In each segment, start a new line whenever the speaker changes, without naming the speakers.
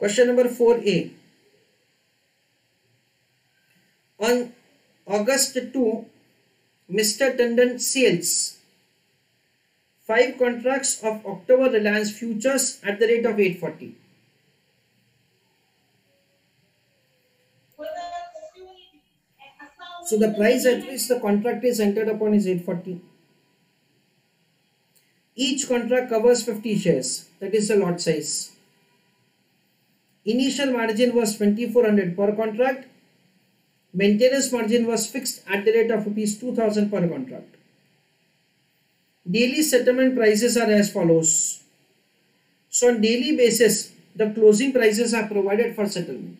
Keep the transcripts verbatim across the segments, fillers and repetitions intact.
Question number four A. On August second, Mister Tandon sells five contracts of October Reliance futures at the rate of eight forty. So the price at which the contract is entered upon is eight forty. Each contract covers fifty shares, that is the lot size. Initial margin was twenty-four hundred per contract. Maintenance margin was fixed at the rate of rupees two thousand per contract. Daily settlement prices are as follows. So on daily basis, the closing prices are provided for settlement.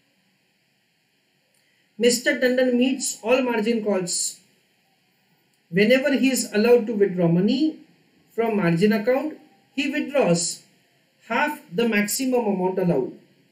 Mister Tandon meets all margin calls. Whenever he is allowed to withdraw money from margin account, he withdraws half the maximum amount allowed.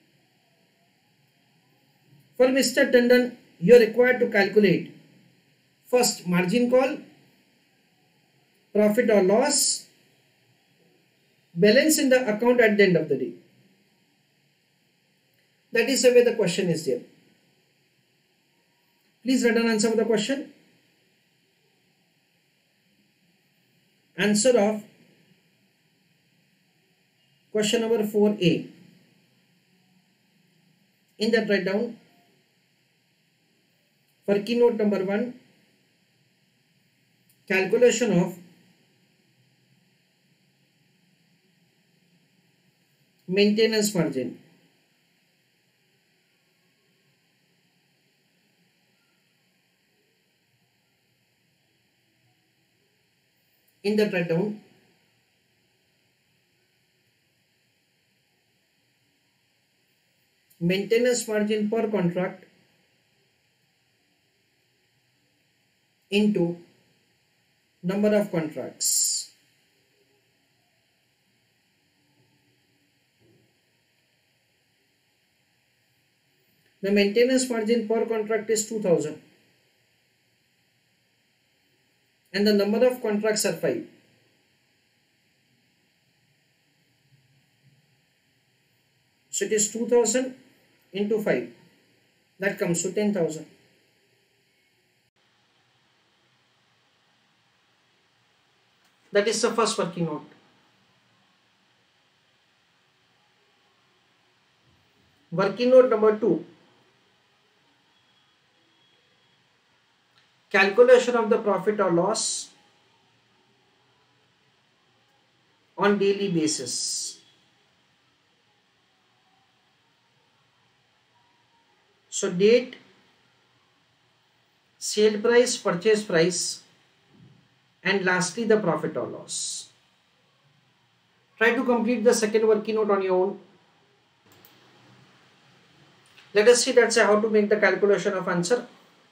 For Mister Tandon, you are required to calculate first margin call, profit or loss, balance in the account at the end of the day. That is the way the question is there. Please write an answer of the question. Answer of question number four A. In that, write down for keynote number one, calculation of maintenance margin. In that, write down maintenance margin per contract into number of contracts. The maintenance margin per contract is two thousand and the number of contracts are five. So it is two thousand into five, that comes to ten thousand. That is the first working note. Working note number two, calculation of the profit or loss on daily basis. So date, sale price, purchase price, and lastly the profit or loss. Try to complete the second working note on your own. Let us see that's how to make the calculation of answer.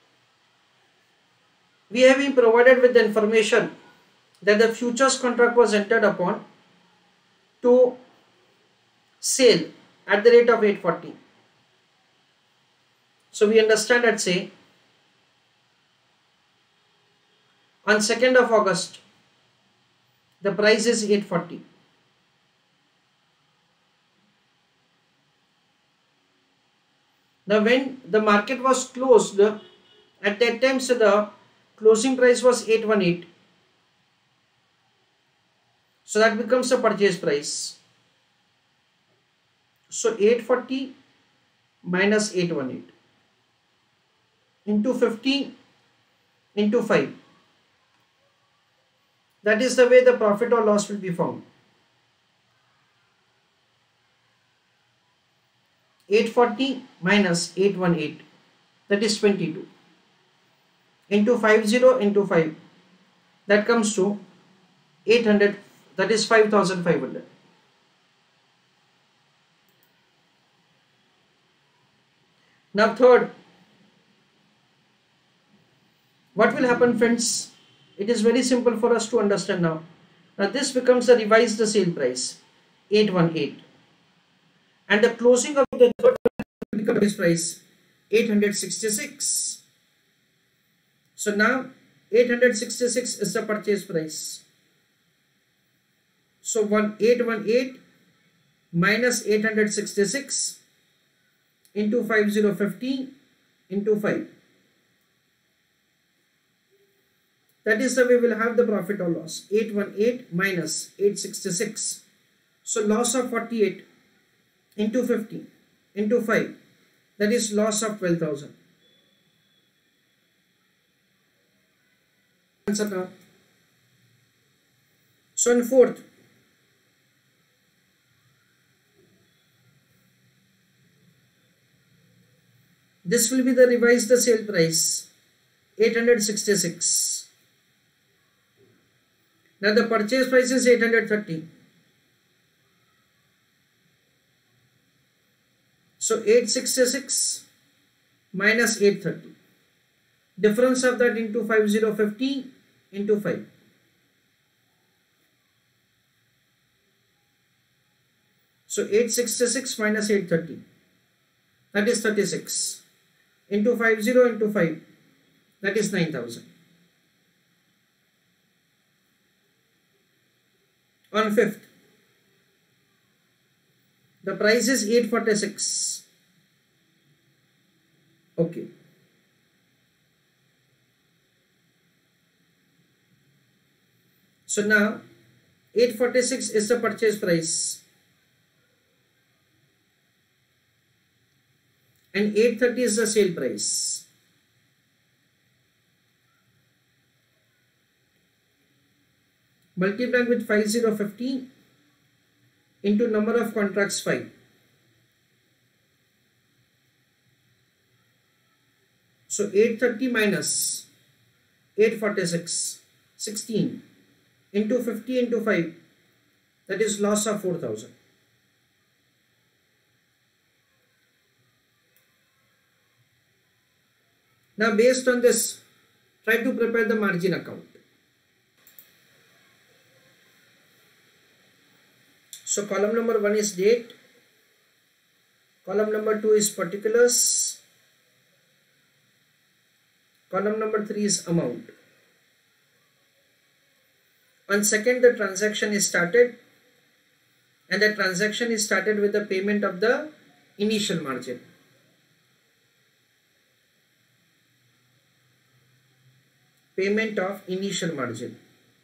We have been provided with the information that the futures contract was entered upon to sale at the rate of eight forty. So we understand that, say, on second of August, the price is eight forty. Now when the market was closed, at that time, so the closing price was eight eighteen. So that becomes the purchase price. So eight forty minus eight eighteen into fifty into five. That is the way the profit or loss will be found. eight forty minus eight eighteen, that is twenty-two, into fifty into five, that comes to eight hundred, that is five thousand five hundred. Now third, what will happen, friends? It is very simple for us to understand now. Now this becomes the revised sale price, eight eighteen. And the closing of the third becomes price, eight sixty-six. So now eight sixty-six is the purchase price. So eight eighteen minus eight hundred sixty-six into five thousand fifty into five. That is the way we will have the profit or loss. eight hundred eighteen minus eight hundred sixty-six. So loss of forty-eight into fifty into five. That is loss of twelve thousand. Answer now. So in fourth, this will be the revised the sale price, eight hundred sixty-six. Now the purchase price is eight hundred thirty. So eight hundred sixty-six minus eight hundred thirty. Difference of that into five thousand fifty into five. So eight hundred sixty-six minus eight hundred thirty. That is thirty-six. Into five zero into five. That is nine thousand. On fifth, the price is eight hundred forty-six. Okay. So now eight hundred forty-six is the purchase price and eight hundred thirty is the sale price. Multiplying with five thousand fifty into number of contracts five. So eight hundred thirty minus eight hundred forty-six, sixteen into fifty into five, that is loss of four thousand. Now based on this, try to prepare the margin account. So column number one is date, column number two is particulars, column number three is amount. On second, the transaction is started and the transaction is started with the payment of the initial margin. Payment of initial margin.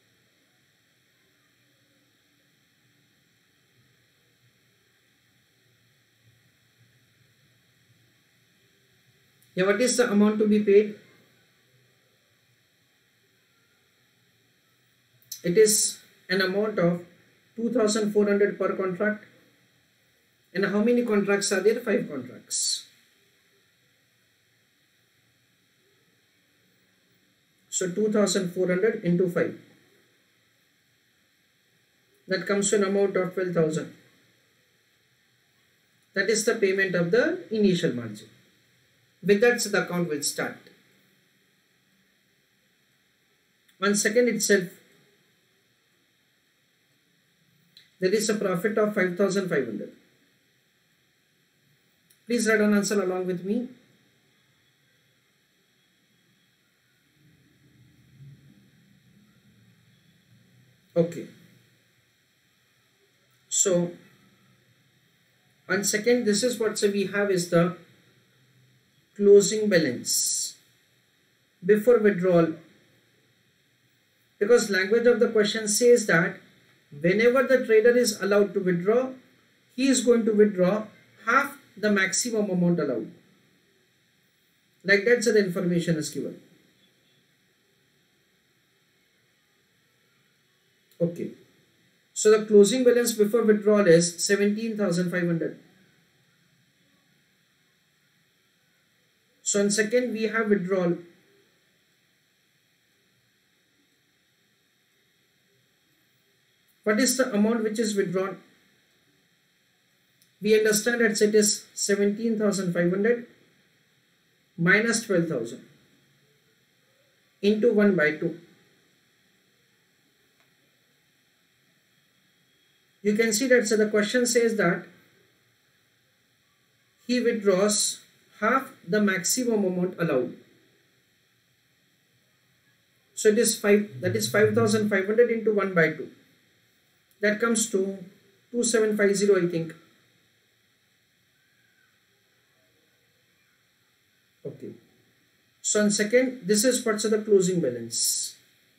Yeah, what is the amount to be paid? It is an amount of two thousand four hundred per contract. And how many contracts are there? Five contracts. So two thousand four hundred into five. That comes to an amount of twelve thousand. That is the payment of the initial margin. With that, so the account will start. On second itself, there is a profit of five thousand five hundred. Please write an answer along with me. Okay. So, on second, this is what so we have is the closing balance before withdrawal, because language of the question says that whenever the trader is allowed to withdraw, he is going to withdraw half the maximum amount allowed. Like that, so the information is given. Okay. So the closing balance before withdrawal is seventeen thousand five hundred. So in second, we have withdrawal. What is the amount which is withdrawn? We understand that it is seventeen thousand five hundred minus twelve thousand into one by two. You can see that so the question says that he withdraws half the maximum amount allowed. So it is five, that is five thousand five hundred into one by two. That comes to two seven five zero, I think. Okay. So on second, this is what's the closing balance.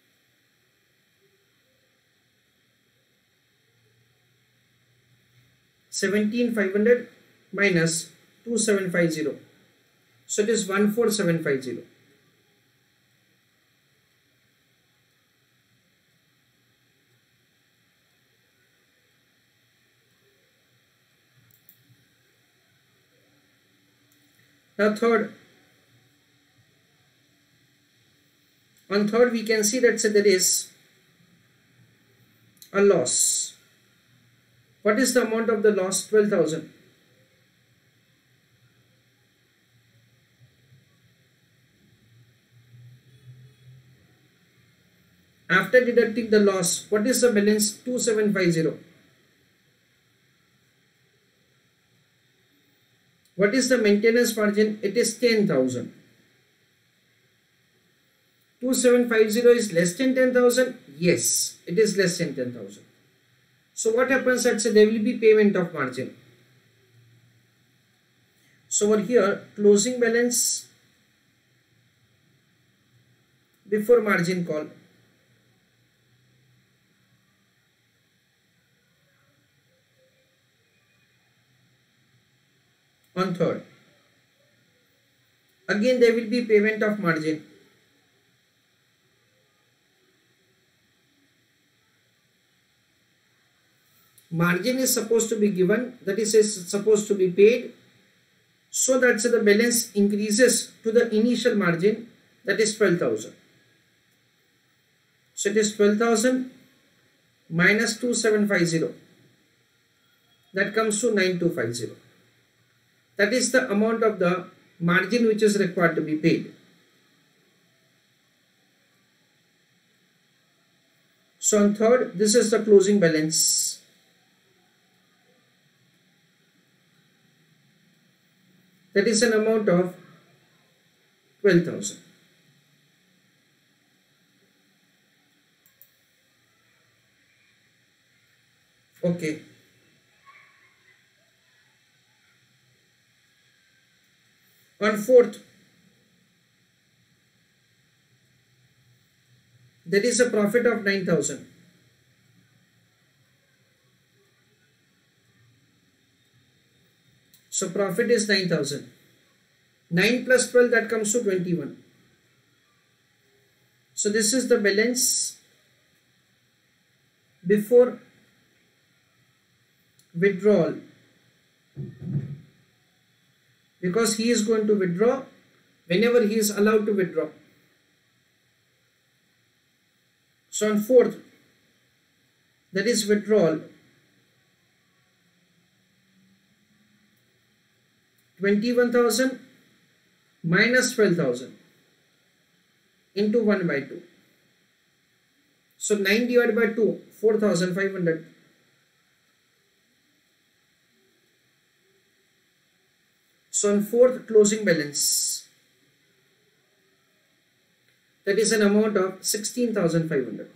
seventeen five hundred minus two seven five zero. So it is one four seven five zero. Now third, on third we can see that so there is a loss. What is the amount of the loss? twelve thousand. After deducting the loss, what is the balance? two seven five zero. What is the maintenance margin? It is ten thousand. two seven five zero is less than ten thousand? Yes, it is less than ten thousand. So what happens? Let's say there will be payment of margin. So over here, closing balance before margin call. On third, again there will be payment of margin. Margin is supposed to be given, that is, is supposed to be paid, so that so the balance increases to the initial margin, that is twelve thousand. So it is twelve thousand minus two seven five zero, that comes to nine two five zero. That is the amount of the margin which is required to be paid. So on third, this is the closing balance. That is an amount of twelve thousand. Okay. On fourth, there is a profit of nine thousand. So profit is nine thousand. nine plus twelve, that comes to twenty-one. So this is the balance before withdrawal, because he is going to withdraw whenever he is allowed to withdraw. So on fourth, that is withdrawal, twenty-one thousand minus twelve thousand into one by two. So nine divided by two, four thousand five hundred. So on fourth, closing balance, that is an amount of sixteen thousand five hundred.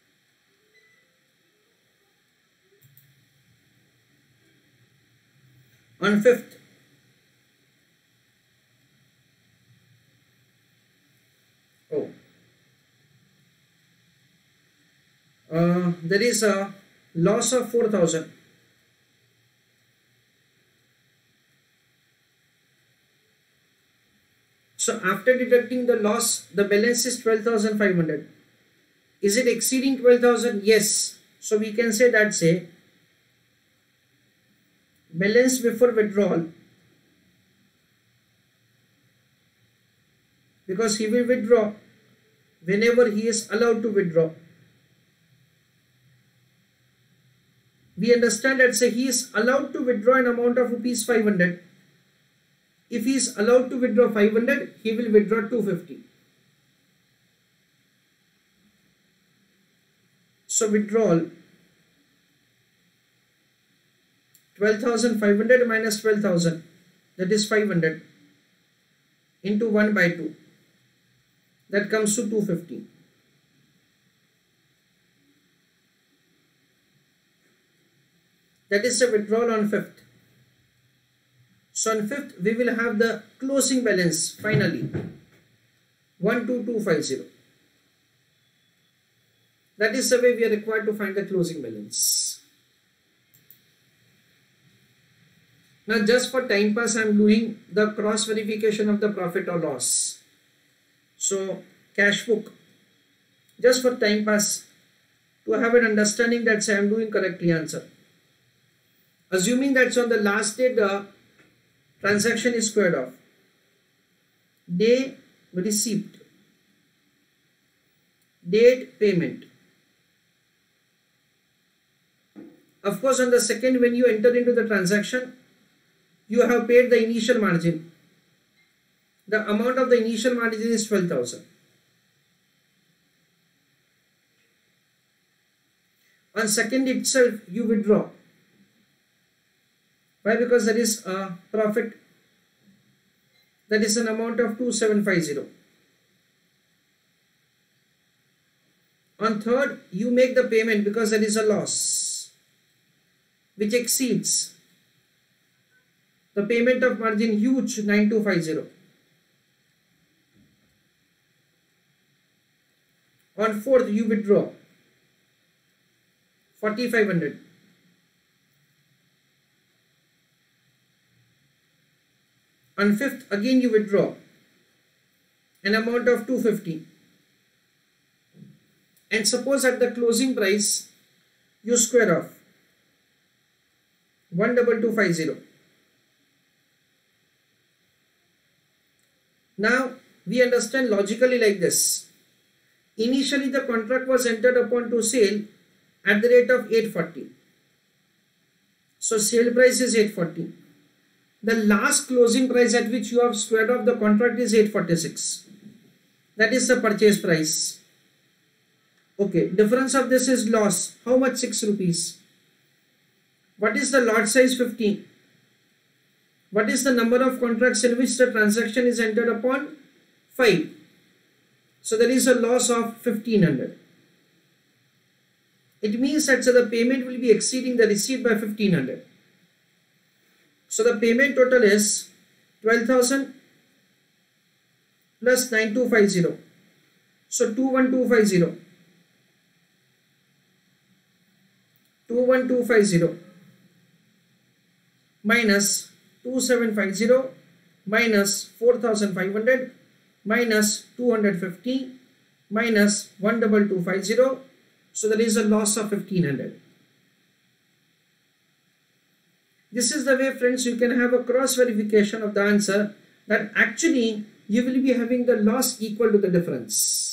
On fifth, oh, uh, there is a loss of four thousand. So after deducting the loss, the balance is twelve thousand five hundred. Is it exceeding twelve thousand? Yes. So we can say that say balance before withdrawal, because he will withdraw whenever he is allowed to withdraw. We understand that say he is allowed to withdraw an amount of rupees five hundred. If he is allowed to withdraw five hundred, he will withdraw two hundred fifty. So withdrawal, twelve thousand five hundred minus twelve thousand, that is five hundred, into one by two, that comes to two hundred fifty. That is the withdrawal on fifth. So on fifth we will have the closing balance finally one two two five zero. That is the way we are required to find the closing balance. Now just for time pass I am doing the cross verification of the profit or loss. So cash book, just for time pass to have an understanding that I am doing correctly answer. Assuming that on the last day the transaction is squared off. Day received. Date payment. Of course on the second when you enter into the transaction, you have paid the initial margin. The amount of the initial margin is twelve thousand. On second itself you withdraw. Why? Because there is a profit, that is an amount of two seven five zero. On third you make the payment because there is a loss which exceeds the payment of margin huge nine two five zero. On fourth you withdraw forty-five hundred. On fifth again you withdraw an amount of two fifty. And suppose at the closing price you square off one two two five zero. Now we understand logically like this. Initially the contract was entered upon to sale at the rate of eight forty. So sale price is eight forty. The last closing price at which you have squared off the contract is eight forty-six. That is the purchase price. Okay, difference of this is loss. How much? six rupees. What is the lot size? fifteen. What is the number of contracts in which the transaction is entered upon? five. So there is a loss of fifteen hundred. It means that so the payment will be exceeding the receipt by fifteen hundred. So the payment total is twelve thousand plus nine two five zero. So two one two five zero. two one two five zero minus two seven five zero minus four thousand five hundred minus two hundred fifty minus one two two five zero. So there is a loss of fifteen hundred. This is the way, friends, you can have a cross verification of the answer, that actually you will be having the loss equal to the difference.